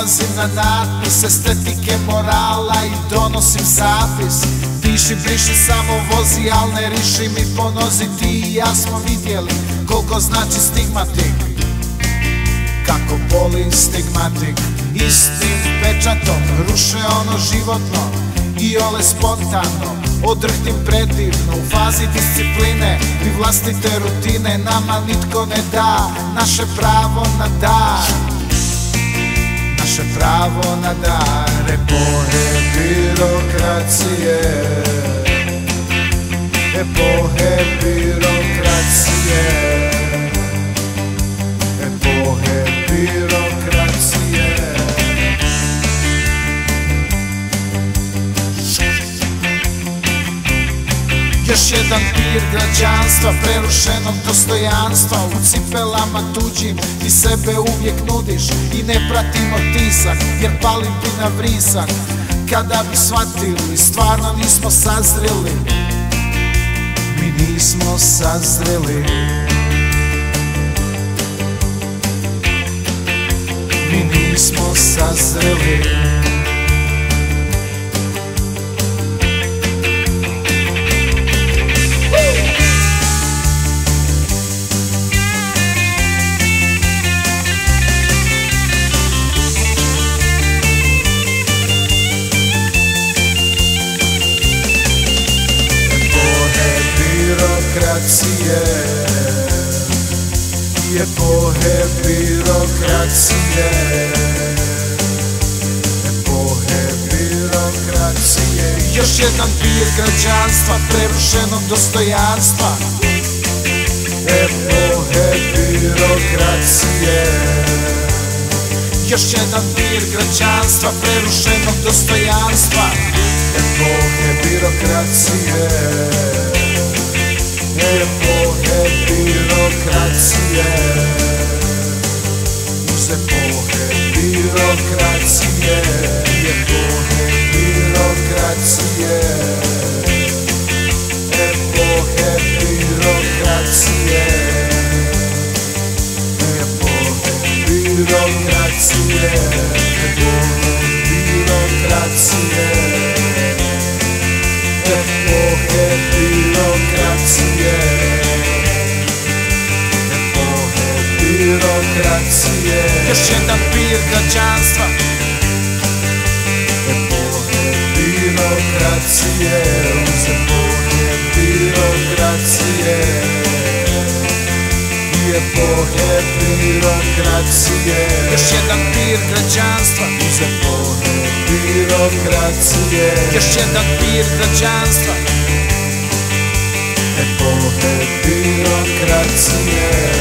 nalazim na natpis estetike morala i donosim zapis. Piši, briši, samo vozi, al ne riši mi po nozi. Ti i ja smo vidjeli koliko znači stigmatik, kako boli stigmatik. Istim pečatom ruše ono životno i ole spontano. Odrhtim predivno u fazi discipline i vlastite rutine. Nama nitko ne da naše pravo na dar, naše pravo na dar. Epohe birokracije, epohe birokracije, epohe birokracije. Još jedan pir građanstva, prerušenog dostojanstva. U cipelama tuđim i sebe uvijek nudiš i ne pratimo tisak, jer palim ti na vrisak. Kada bi shvatili, stvarno nismo sazreli, mi nismo sazreli, mi nismo sazreli. Epohe birokracije, epohe birokracije. Još jedan pir građanstva, prerušenog dostojanstva. Epohe birokracije. Još jedan pir građanstva, prerušenog dostojanstva. Epohe birokracije, epohe birokracije. Uz epohe birokracije, epohe birokracije, epohe birokracije, epohe birokracije, epohe birokracije, epohe birokracije, epohe birokracije. Još jedan pir građanstva, epohe birokracije. Uz epohe birokracije i epohe birokracije. Još jedan pir građanstva, uz epohe birokracije. Još jedan pir građanstva, epohe birokracije.